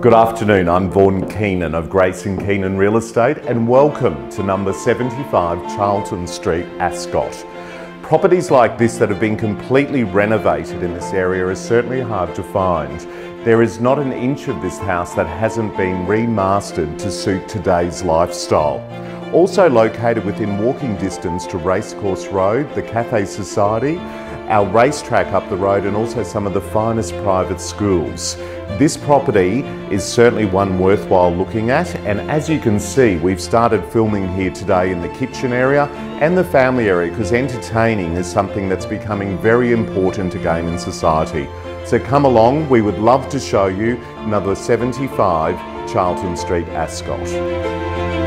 Good afternoon, I'm Vaughan Keenan of Grace & Keenan Real Estate and welcome to number 75 Charlton Street, Ascot. Properties like this that have been completely renovated in this area are certainly hard to find. There is not an inch of this house that hasn't been remastered to suit today's lifestyle. Also located within walking distance to Racecourse Road, the Cathay Society, our racetrack up the road and also some of the finest private schools. This property is certainly one worthwhile looking at, and as you can see, we've started filming here today in the kitchen area and the family area because entertaining is something that's becoming very important again in society. So come along, we would love to show you number 75 Charlton Street, Ascot.